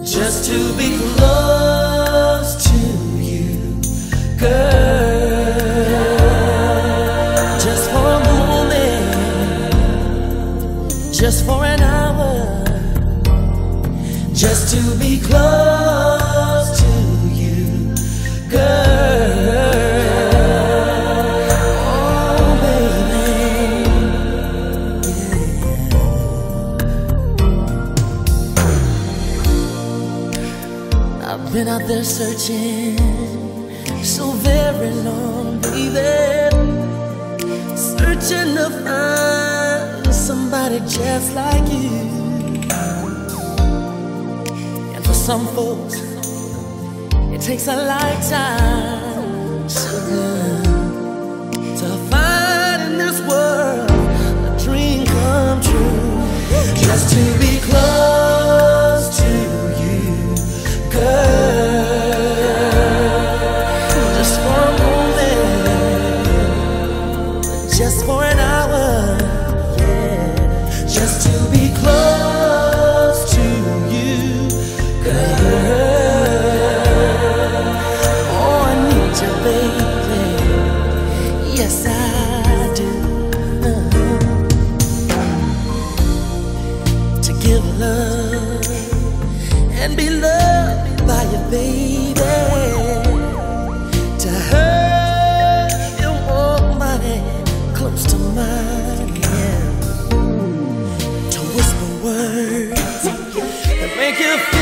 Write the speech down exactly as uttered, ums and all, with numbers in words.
just to be close to you, girl. Just for a moment, just for an hour, just to be close to you, girl. Oh, baby, yeah. I've been out there searching so very long, baby, searching to find somebody just like you. And for some folks, it takes a lifetime, sugar, to find in this world a dream come true. Just to be close to you, girl. Just for a moment, just for an hour, yeah. Just to be close to you, girl. Oh, I need you, baby. Yes, I do. To give love and be loved by you, baby. To have your warm body close to mine, yeah. To whisper words that make you feel